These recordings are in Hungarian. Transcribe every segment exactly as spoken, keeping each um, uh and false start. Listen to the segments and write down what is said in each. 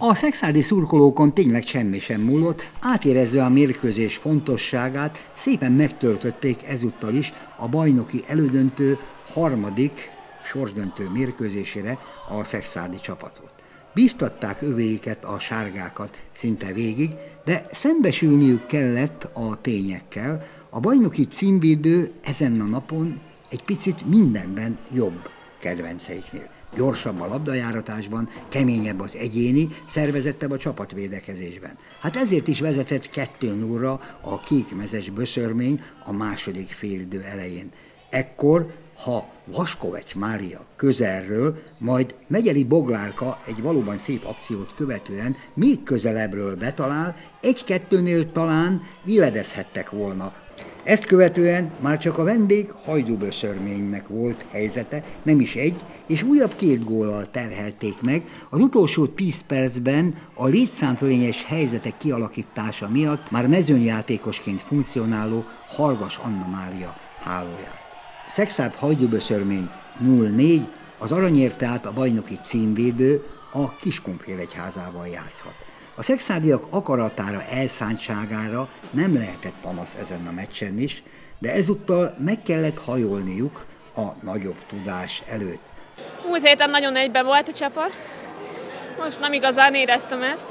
A szekszárdi szurkolókon tényleg semmi sem múlott, átérezve a mérkőzés fontosságát, szépen megtöltötték ezúttal is a bajnoki elődöntő harmadik sorsdöntő mérkőzésére a szekszárdi csapatot. Bíztatták övéiket, a sárgákat szinte végig, de szembesülniük kellett a tényekkel. A bajnoki címvédő ezen a napon egy picit mindenben jobb kedvenceiknél. Gyorsabb a labdajáratásban, keményebb az egyéni, szervezettebb a csapatvédekezésben. Hát ezért is vezetett kettő nullra a kékmezes Böszörmény a második félidő elején. Ekkor, ha Vaskovec Mária közelről, majd Megyeri Boglárka egy valóban szép akciót követően még közelebbről betalál, egy-kettőnél talán illedezhettek volna. Ezt követően már csak a vendég Hajdú-Böszörménynek volt helyzete, nem is egy, és újabb két góllal terhelték meg. Az utolsó tíz percben a létszámfölényes helyzetek kialakítása miatt már mezőnyjátékosként funkcionáló Hargas Anna Mária hálóját. Szekszárd Hajdú-Böszörmény nulla négy, az aranyért tehát a bajnoki címvédő a Kiskunfélegyházával játszhat. A szekszárdiak akaratára, elszántságára nem lehetett panasz ezen a meccsen is, de ezúttal meg kellett hajolniuk a nagyobb tudás előtt. Múlt héten nagyon egyben volt a csapat, most nem igazán éreztem ezt.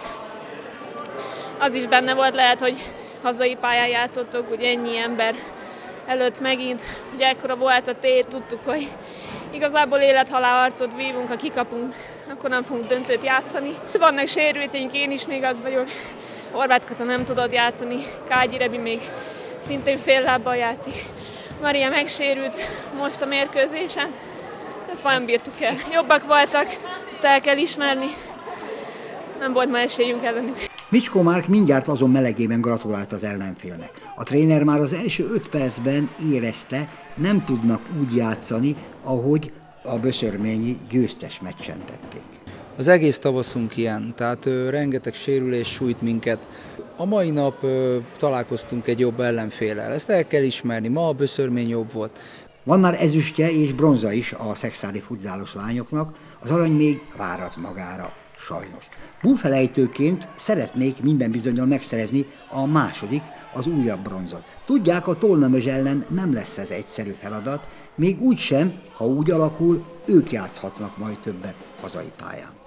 Az is benne volt, lehet, hogy hazai pályán játszottuk, ugye ennyi ember előtt megint, ugye ekkora volt a tét, tudtuk, hogy igazából élet-halál harcot vívunk, ha kikapunk, akkor nem fogunk döntőt játszani. Vannak sérültények, én is még az vagyok. Horváth Kata nem tudott játszani, Kágyi Rebi még szintén fél lábbal játszik. Maria megsérült most a mérkőzésen, ezt nem bírtuk el. Jobbak voltak, ezt el kell ismerni, nem volt ma esélyünk ellenük. Micskó Márk mindjárt azon melegében gratulált az ellenfélnek. A tréner már az első öt percben érezte, nem tudnak úgy játszani, ahogy a böszörményi győztes meccsen tették. Az egész tavaszunk ilyen, tehát ö, rengeteg sérülés sújt minket. A mai nap ö, találkoztunk egy jobb ellenféllel, ezt el kell ismerni, ma a Böszörmény jobb volt. Van már ezüstje és bronza is a szekszárdi futzálos lányoknak, az arany még várat magára, sajnos. Búfelejtőként szeretnék minden bizonnyal megszerezni a második, az újabb bronzot. Tudják, a Tolnamözs ellen nem lesz ez egyszerű feladat, még úgysem, ha úgy alakul, ők játszhatnak majd többet hazai pályán.